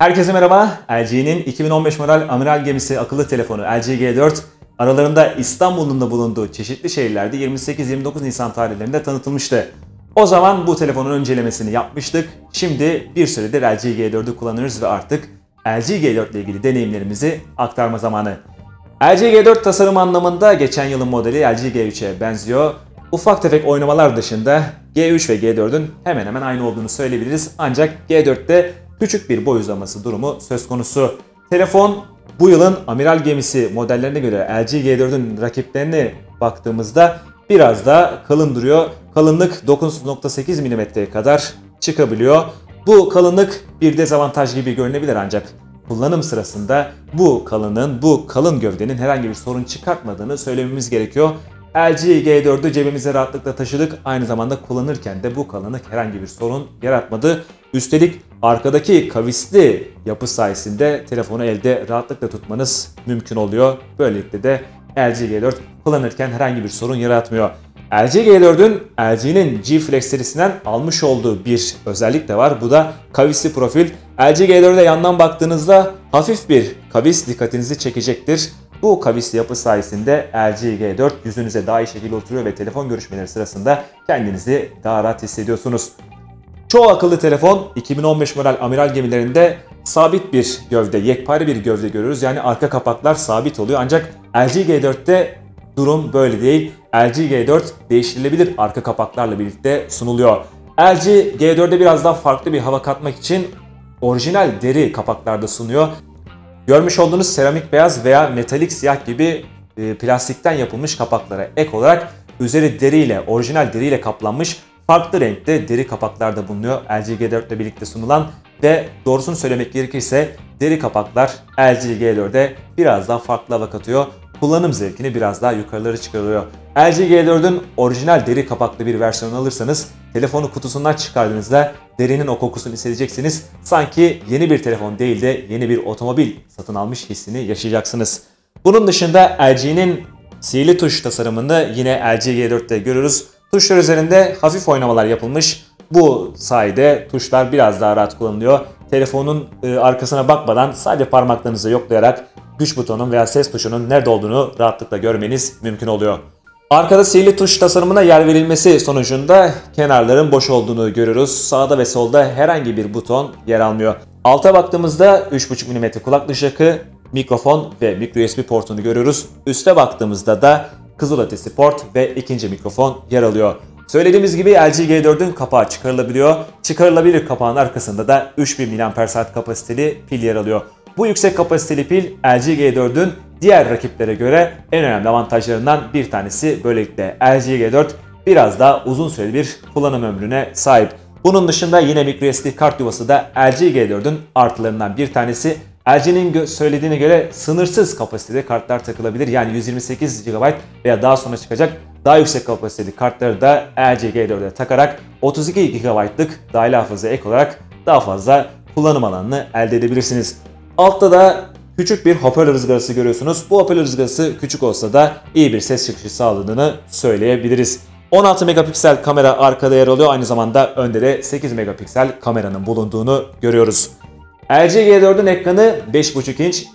Herkese merhaba. LG'nin 2015 model amiral gemisi akıllı telefonu LG G4 aralarında İstanbul'un da bulunduğu çeşitli şehirlerde 28-29 Nisan tarihlerinde tanıtılmıştı. O zaman bu telefonun öncelemesini yapmıştık. Şimdi bir süredir LG G4'ü kullanıyoruz ve artık LG G4 ile ilgili deneyimlerimizi aktarma zamanı. LG G4 tasarım anlamında geçen yılın modeli LG G3'e benziyor. Ufak tefek oynamalar dışında G3 ve G4'ün hemen hemen aynı olduğunu söyleyebiliriz. Ancak G4'te küçük bir boy uzaması durumu söz konusu. Telefon bu yılın amiral gemisi modellerine göre LG G4'ün rakiplerine baktığımızda biraz daha kalın duruyor. Kalınlık 9.8 mm'ye kadar çıkabiliyor. Bu kalınlık bir dezavantaj gibi görünebilir ancak kullanım sırasında bu kalın gövdenin herhangi bir sorun çıkartmadığını söylememiz gerekiyor. LG G4'ü cebimize rahatlıkla taşıdık. Aynı zamanda kullanırken de bu kalınlık herhangi bir sorun yaratmadı. Üstelik arkadaki kavisli yapı sayesinde telefonu elde rahatlıkla tutmanız mümkün oluyor. Böylelikle de LG G4 kullanırken herhangi bir sorun yaratmıyor. LG G4'ün LG'nin G Flex serisinden almış olduğu bir özellik de var. Bu da kavisli profil. LG G4'e yandan baktığınızda hafif bir kavis dikkatinizi çekecektir. Bu kavisli yapı sayesinde LG G4 yüzünüze daha iyi şekilde oturuyor ve telefon görüşmeleri sırasında kendinizi daha rahat hissediyorsunuz. Çoğu akıllı telefon 2015 model amiral gemilerinde sabit bir gövde, yekpare bir gövde görüyoruz. Yani arka kapaklar sabit oluyor. Ancak LG G4'te durum böyle değil. LG G4 değiştirilebilir arka kapaklarla birlikte sunuluyor. LG G4'e biraz daha farklı bir hava katmak için orijinal deri kapaklarda sunuyor. Görmüş olduğunuz seramik beyaz veya metalik siyah gibi plastikten yapılmış kapaklara ek olarak üzeri deriyle, orijinal deriyle kaplanmış farklı renkte deri kapaklarda bulunuyor LG G4 ile birlikte sunulan ve doğrusunu söylemek gerekirse deri kapaklar LG G4'e biraz daha farklı hava katıyor. Kullanım zevkini biraz daha yukarılara çıkarıyor. LG G4'ün orijinal deri kapaklı bir versiyonu alırsanız telefonu kutusundan çıkardığınızda derinin o kokusunu hissedeceksiniz. Sanki yeni bir telefon değil de yeni bir otomobil satın almış hissini yaşayacaksınız. Bunun dışında LG'nin sihirli tuş tasarımını yine LG G4'te görüyoruz. Tuşlar üzerinde hafif oynamalar yapılmış. Bu sayede tuşlar biraz daha rahat kullanılıyor. Telefonun arkasına bakmadan sadece parmaklarınızı yoklayarak güç butonun veya ses tuşunun nerede olduğunu rahatlıkla görmeniz mümkün oluyor. Arkada sihirli tuş tasarımına yer verilmesi sonucunda kenarların boş olduğunu görüyoruz. Sağda ve solda herhangi bir buton yer almıyor. Alta baktığımızda 3.5 mm kulaklık jackı, mikrofon ve micro USB portunu görüyoruz. Üste baktığımızda da kızılötesi port ve ikinci mikrofon yer alıyor. Söylediğimiz gibi LG G4'ün kapağı çıkarılabiliyor. Çıkarılabilir kapağın arkasında da 3000 mAh kapasiteli pil yer alıyor. Bu yüksek kapasiteli pil LG G4'ün diğer rakiplere göre en önemli avantajlarından bir tanesi. Böylelikle LG G4 biraz daha uzun süreli bir kullanım ömrüne sahip. Bunun dışında yine microSD kart yuvası da LG G4'ün artılarından bir tanesi. LG'nin söylediğine göre sınırsız kapasitede kartlar takılabilir. Yani 128 GB veya daha sonra çıkacak daha yüksek kapasiteli kartları da LG G4'e takarak 32 GB'lık dahil hafıza ek olarak daha fazla kullanım alanını elde edebilirsiniz. Altta da küçük bir hoparlör ızgarası görüyorsunuz. Bu hoparlör ızgarası küçük olsa da iyi bir ses çıkışı sağladığını söyleyebiliriz. 16 megapiksel kamera arkada yer alıyor. Aynı zamanda önde de 8 megapiksel kameranın bulunduğunu görüyoruz. LG G4'ün ekranı 5.5 inç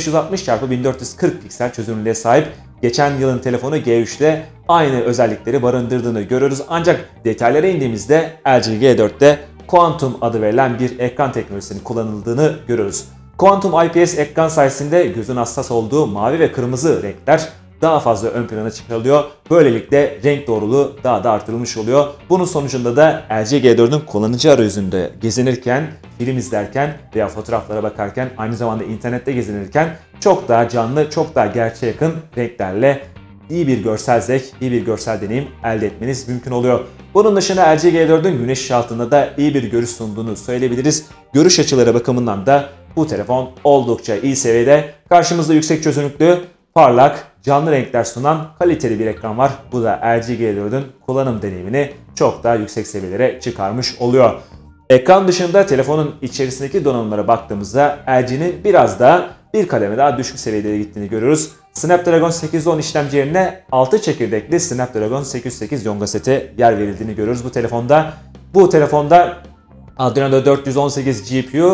2560x1440 piksel çözünürlüğe sahip. Geçen yılın telefonu G3'te aynı özellikleri barındırdığını görüyoruz. Ancak detaylara indiğimizde LG G4'te Quantum adı verilen bir ekran teknolojisinin kullanıldığını görüyoruz. Quantum IPS ekran sayesinde gözün hassas olduğu mavi ve kırmızı renkler daha fazla ön plana çıkarılıyor. Böylelikle renk doğruluğu daha da artırılmış oluyor. Bunun sonucunda da LG G4'ün kullanıcı arayüzünde gezinirken, film izlerken veya fotoğraflara bakarken, aynı zamanda internette gezinirken çok daha canlı, çok daha gerçeğe yakın renklerle iyi bir görsel zevk, iyi bir görsel deneyim elde etmeniz mümkün oluyor. Bunun dışında LG G4'ün güneş ışığı altında da iyi bir görüş sunduğunu söyleyebiliriz. Görüş açıları bakımından da bu telefon oldukça iyi seviyede. Karşımızda yüksek çözünürlüklü, parlak, canlı renkler sunan kaliteli bir ekran var. Bu da LG G4'ün kullanım deneyimini çok daha yüksek seviyelere çıkarmış oluyor. Ekran dışında telefonun içerisindeki donanımlara baktığımızda LG'nin biraz daha bir kademe daha düşük seviyede gittiğini görüyoruz. Snapdragon 810 işlemci yerine 6 çekirdekli Snapdragon 808 Yonga sete yer verildiğini görüyoruz bu telefonda. Bu telefonda Adreno 418 GPU,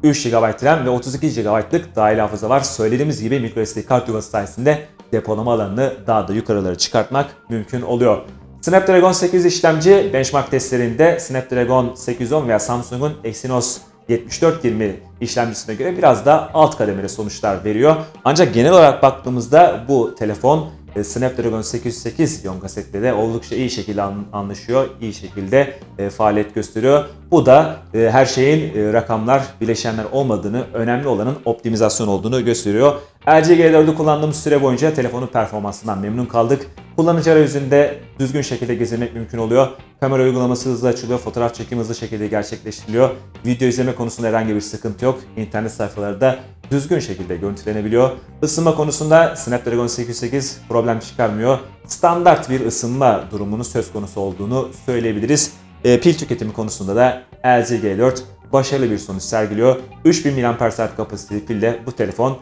3 GB RAM ve 32 GB'lık dahili hafıza var. Söylediğimiz gibi microSD kart yuvası sayesinde depolama alanını daha da yukarılara çıkartmak mümkün oluyor. Snapdragon 800 işlemci benchmark testlerinde Snapdragon 810 veya Samsung'un Exynos 7420 işlemcisine göre biraz daha alt kademeli sonuçlar veriyor. Ancak genel olarak baktığımızda bu telefon Snapdragon 808 yön kasetle de oldukça iyi şekilde anlaşıyor, iyi şekilde faaliyet gösteriyor. Bu da her şeyin rakamlar, bileşenler olmadığını, önemli olanın optimizasyon olduğunu gösteriyor. LG G4'ü kullandığımız süre boyunca telefonun performansından memnun kaldık. Kullanıcı arayüzünde düzgün şekilde gezilmek mümkün oluyor. Kamera uygulaması hızlı açılıyor, fotoğraf çekimi hızlı şekilde gerçekleştiriliyor. Video izleme konusunda herhangi bir sıkıntı yok. İnternet sayfaları da düzgün şekilde görüntülenebiliyor. Isınma konusunda Snapdragon 808 problem çıkarmıyor. Standart bir ısınma durumunun söz konusu olduğunu söyleyebiliriz. Pil tüketimi konusunda da LG G4 başarılı bir sonuç sergiliyor. 3000 mAh kapasiteli pille bu telefon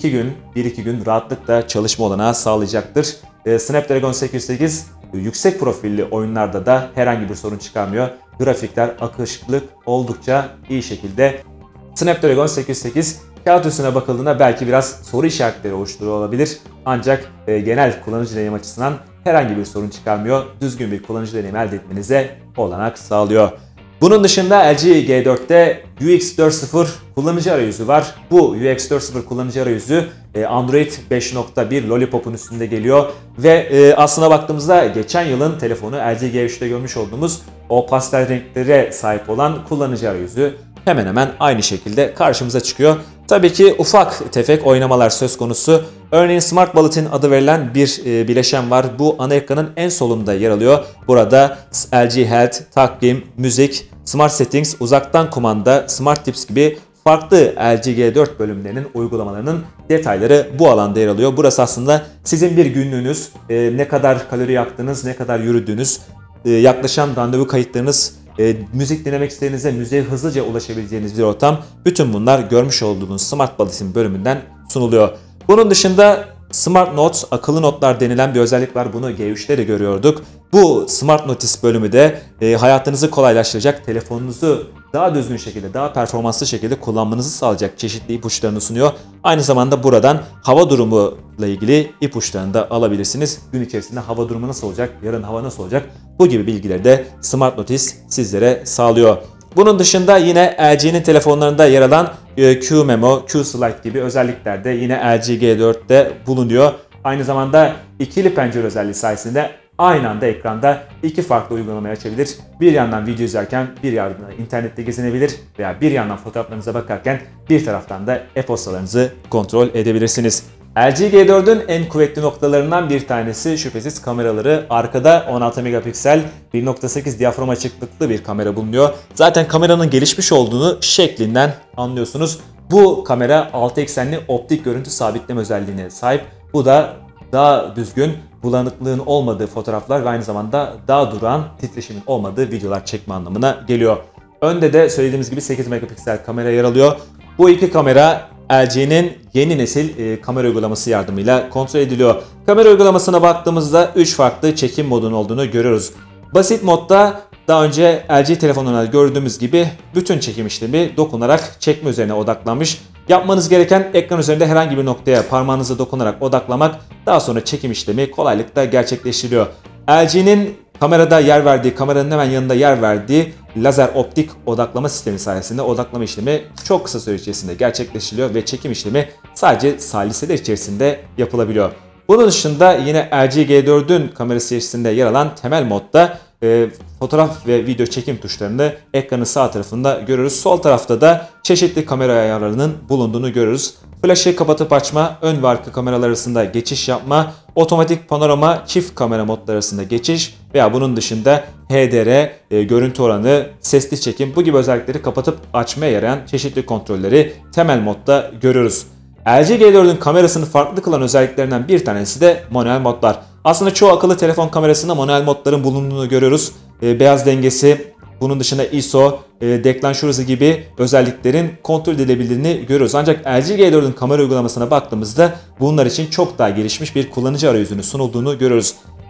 1-2 gün rahatlıkla çalışma olanağı sağlayacaktır. Snapdragon 808 yüksek profilli oyunlarda da herhangi bir sorun çıkarmıyor. Grafikler, akışlık oldukça iyi şekilde. Snapdragon 808 kağıt üstüne bakıldığında belki biraz soru işaretleri oluşturuyor olabilir. Ancak genel kullanıcı deneyim açısından herhangi bir sorun çıkarmıyor. Düzgün bir kullanıcı deneyim elde etmenize olanak sağlıyor. Bunun dışında LG G4'te UX 4.0 kullanıcı arayüzü var. Bu UX 4.0 kullanıcı arayüzü Android 5.1 Lollipop'un üstünde geliyor. Ve aslına baktığımızda geçen yılın telefonu LG G3'te görmüş olduğumuz o pastel renklere sahip olan kullanıcı arayüzü hemen hemen aynı şekilde karşımıza çıkıyor. Tabii ki ufak tefek oynamalar söz konusu. Örneğin Smart Bulletin adı verilen bir bileşen var. Bu ana ekranın en solunda yer alıyor. Burada LG Health, takvim, müzik, Smart Settings, uzaktan kumanda, Smart Tips gibi farklı LG G4 bölümlerinin uygulamalarının detayları bu alanda yer alıyor. Burası aslında sizin bir günlüğünüz, ne kadar kalori yaktığınız, ne kadar yürüdüğünüz, yaklaşan randevu kayıtlarınız, müzik dinlemek istediğinizde müziğe hızlıca ulaşabileceğiniz bir ortam. Bütün bunlar görmüş olduğunuz Smart Bulletin bölümünden sunuluyor. Bunun dışında Smart Notes, akıllı notlar denilen bir özellik var. Bunu G3'te de görüyorduk. Bu Smart Notice bölümü de hayatınızı kolaylaştıracak, telefonunuzu daha düzgün şekilde, daha performanslı şekilde kullanmanızı sağlayacak çeşitli ipuçlarını sunuyor. Aynı zamanda buradan hava durumu ile ilgili ipuçlarını da alabilirsiniz. Gün içerisinde hava durumu nasıl olacak, yarın hava nasıl olacak, bu gibi bilgileri de Smart Notice sizlere sağlıyor. Bunun dışında yine LG'nin telefonlarında yer alan Q Memo, Q Slide gibi özellikler de yine LG G4'te bulunuyor. Aynı zamanda ikili pencere özelliği sayesinde aynı anda ekranda iki farklı uygulamayı açabilir. Bir yandan video izlerken bir yandan internette gezinebilir veya bir yandan fotoğraflarınıza bakarken bir taraftan da e-postalarınızı kontrol edebilirsiniz. LG G4'ün en kuvvetli noktalarından bir tanesi şüphesiz kameraları. Arkada 16 megapiksel 1.8 diyafram açıklıklı bir kamera bulunuyor. Zaten kameranın gelişmiş olduğunu şeklinden anlıyorsunuz. Bu kamera 6 eksenli optik görüntü sabitleme özelliğine sahip. Bu da daha düzgün, bulanıklığın olmadığı fotoğraflar ve aynı zamanda daha durağan, titreşimin olmadığı videolar çekme anlamına geliyor. Önde de söylediğimiz gibi 8 megapiksel kamera yer alıyor. Bu iki kamera LG'nin yeni nesil kamera uygulaması yardımıyla kontrol ediliyor. Kamera uygulamasına baktığımızda 3 farklı çekim modunun olduğunu görüyoruz. Basit modda daha önce LG telefonlarında gördüğümüz gibi bütün çekim işlemi dokunarak çekme üzerine odaklanmış. Yapmanız gereken ekran üzerinde herhangi bir noktaya parmağınızla dokunarak odaklamak, daha sonra çekim işlemi kolaylıkla gerçekleştiriyor. LG'nin kamerada yer verdiği, kameranın hemen yanında yer verdiği lazer optik odaklama sistemi sayesinde odaklama işlemi çok kısa süre içerisinde gerçekleştiriliyor ve çekim işlemi sadece saliseler içerisinde yapılabiliyor. Bunun dışında yine LG G4'ün kamerası içerisinde yer alan temel modda fotoğraf ve video çekim tuşlarını ekranın sağ tarafında görüyoruz. Sol tarafta da çeşitli kamera ayarlarının bulunduğunu görüyoruz. Flaşı kapatıp açma, ön ve arka kameralar arasında geçiş yapma, otomatik panorama, çift kamera modları arasında geçiş veya bunun dışında HDR, görüntü oranı, sesli çekim bu gibi özellikleri kapatıp açmaya yarayan çeşitli kontrolleri temel modda görüyoruz. LG G4'ün kamerasını farklı kılan özelliklerinden bir tanesi de manuel modlar. Aslında çoğu akıllı telefon kamerasında manuel modların bulunduğunu görüyoruz. Beyaz dengesi, bunun dışında ISO, deklanşör hızı gibi özelliklerin kontrol edilebildiğini görüyoruz. Ancak LG G4'ün kamera uygulamasına baktığımızda bunlar için çok daha gelişmiş bir kullanıcı arayüzünün sunulduğunu görüyoruz.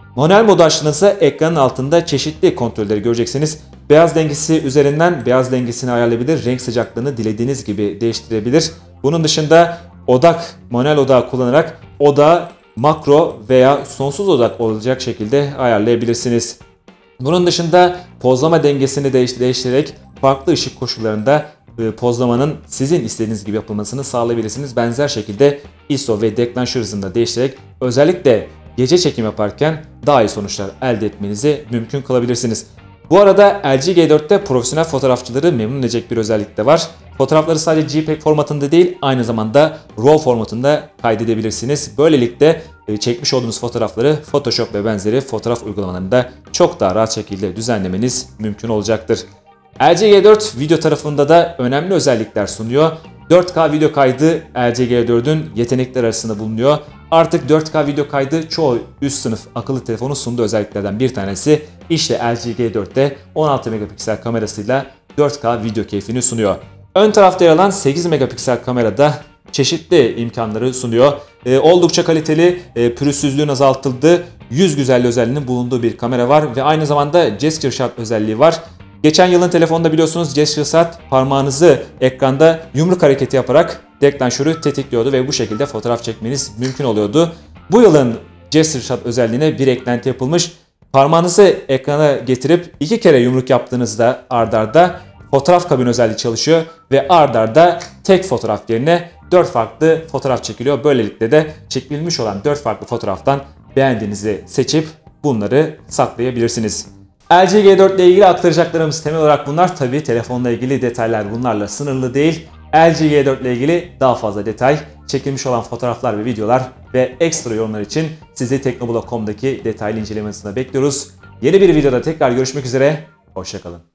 Manuel modu açtığınızda ekranın altında çeşitli kontrolleri göreceksiniz. Beyaz dengesi üzerinden beyaz dengesini ayarlayabilir, renk sıcaklığını dilediğiniz gibi değiştirebilir. Bunun dışında odak, manuel odağı kullanarak odağı makro veya sonsuz odak olacak şekilde ayarlayabilirsiniz. Bunun dışında pozlama dengesini değiştirerek farklı ışık koşullarında pozlamanın sizin istediğiniz gibi yapılmasını sağlayabilirsiniz. Benzer şekilde ISO ve deklanşör hızını da değiştirerek özellikle gece çekim yaparken daha iyi sonuçlar elde etmenizi mümkün kılabilirsiniz. Bu arada LG G4'te profesyonel fotoğrafçıları memnun edecek bir özellik de var. Fotoğrafları sadece JPEG formatında değil, aynı zamanda RAW formatında kaydedebilirsiniz. Böylelikle çekmiş olduğunuz fotoğrafları Photoshop ve benzeri fotoğraf uygulamalarında çok daha rahat şekilde düzenlemeniz mümkün olacaktır. LG G4 video tarafında da önemli özellikler sunuyor. 4K video kaydı LG G4'ün yetenekler arasında bulunuyor. Artık 4K video kaydı çoğu üst sınıf akıllı telefonun sunduğu özelliklerden bir tanesi. İşte LG G4'te 16 megapiksel kamerasıyla 4K video keyfini sunuyor. Ön tarafta yer alan 8 megapiksel kamerada çeşitli imkanları sunuyor. Oldukça kaliteli, pürüzsüzlüğün azaltıldığı, yüz güzelliği özelliğinin bulunduğu bir kamera var ve aynı zamanda Gesture Shot özelliği var. Geçen yılın telefonunda biliyorsunuz Gesture Shot parmağınızı ekranda yumruk hareketi yaparak deklanşörü tetikliyordu ve bu şekilde fotoğraf çekmeniz mümkün oluyordu. Bu yılın Gesture Shot özelliğine bir eklenti yapılmış. Parmağınızı ekrana getirip 2 kere yumruk yaptığınızda ard arda fotoğraf kabini özelliği çalışıyor ve ard arda tek fotoğraf yerine 4 farklı fotoğraf çekiliyor. Böylelikle de çekilmiş olan 4 farklı fotoğraftan beğendiğinizi seçip bunları saklayabilirsiniz. LG G4 ile ilgili aktaracaklarımız temel olarak bunlar. Tabii telefonla ilgili detaylar bunlarla sınırlı değil. LG G4 ile ilgili daha fazla detay, çekilmiş olan fotoğraflar ve videolar ve ekstra yorumlar için sizi teknoblog.com'daki detaylı incelemesine bekliyoruz. Yeni bir videoda tekrar görüşmek üzere, hoşça kalın.